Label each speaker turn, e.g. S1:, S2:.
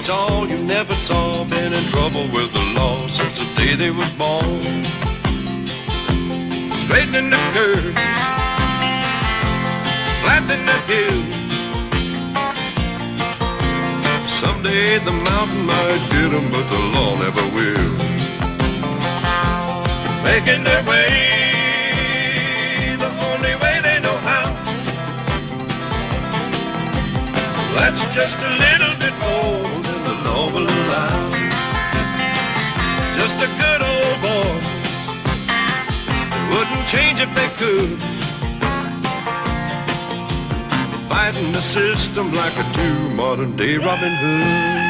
S1: all you never saw, been in trouble with the law since the day they was born. Straightening the curves, flattening the hills. Someday the mountain might get them, but the law never will. Making their way the only way they know how. That's just a little bit more than the law will allow. Just a good old boy, they wouldn't change if they could. Fighting the system like a true modern day Robin Hood.